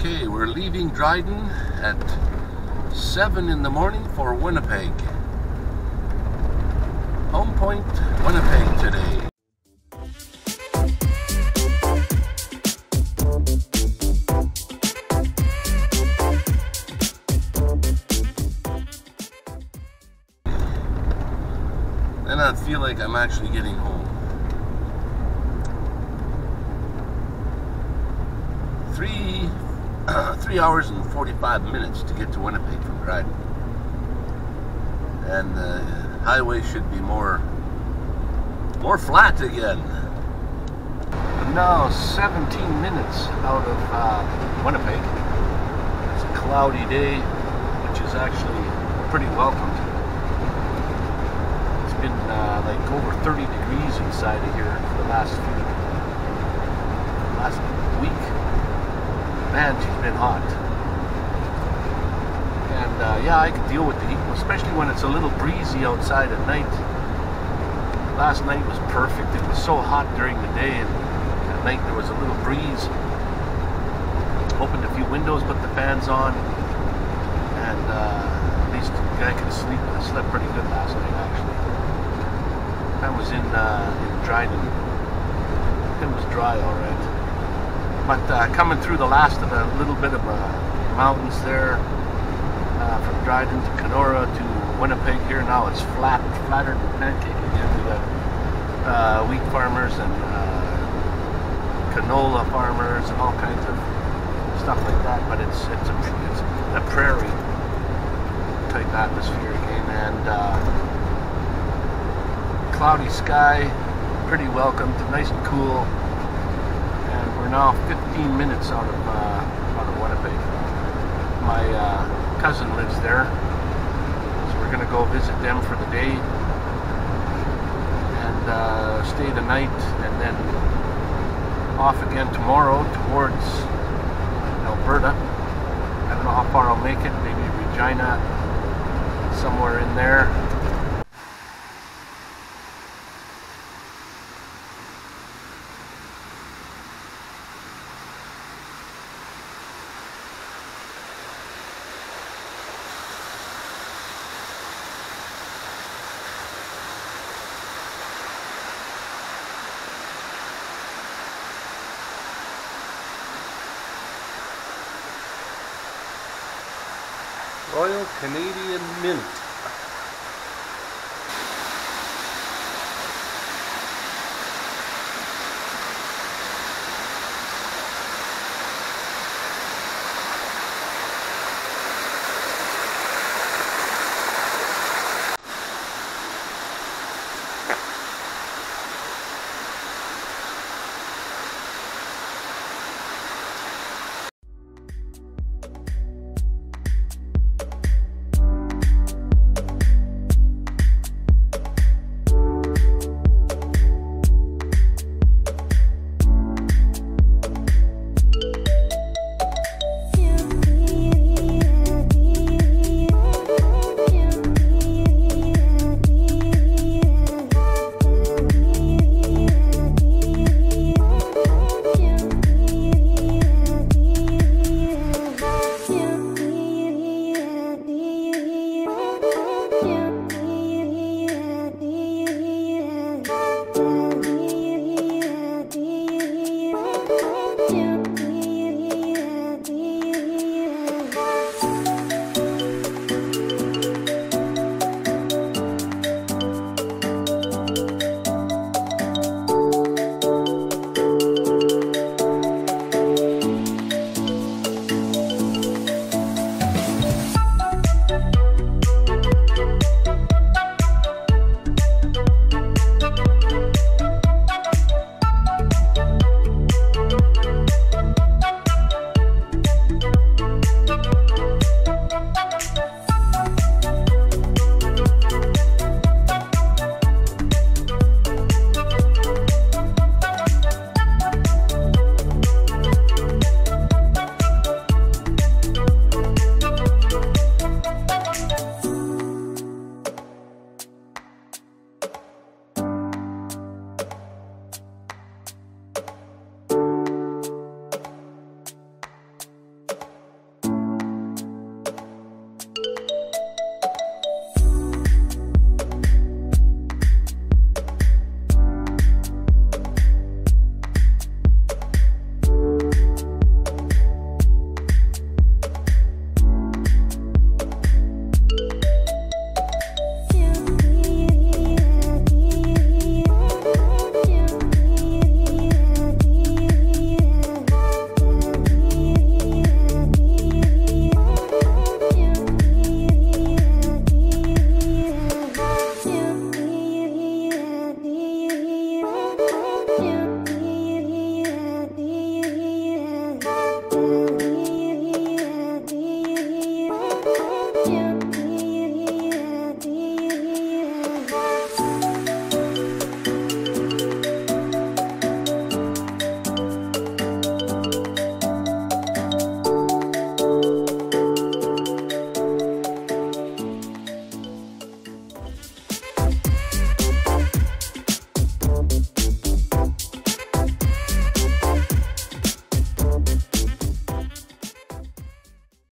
Okay, we're leaving Dryden at 7 in the morning for Winnipeg. Home Point, Winnipeg today. And I feel like I'm actually getting home. 3 hours and 45 minutes to get to Winnipeg from Dryden. And the highway should be more flat again. I'm now 17 minutes out of Winnipeg. It's a cloudy day, which is actually pretty welcomed. It's been like over 30 degrees inside of here for the last week. Man, she's been hot. And yeah, I can deal with the heat, especially when it's a little breezy outside at night. Last night was perfect. It was so hot during the day, and at night there was a little breeze. Opened a few windows, put the fans on, and at least I could sleep. I slept pretty good last night, actually. I was in Dryden. It was dry, all right. But coming through the last of a little bit of mountains there, from Dryden to Kenora to Winnipeg here, now it's flatter than pancake again. We got wheat farmers and canola farmers and all kinds of stuff like that. But it's a prairie type atmosphere again, and cloudy sky, pretty welcomed, nice and cool. We're now 15 minutes out of Winnipeg. My cousin lives there, so we're going to go visit them for the day and stay the night, and then off again tomorrow towards Alberta. I don't know how far I'll make it, maybe Regina, somewhere in there. Royal Canadian Mint. long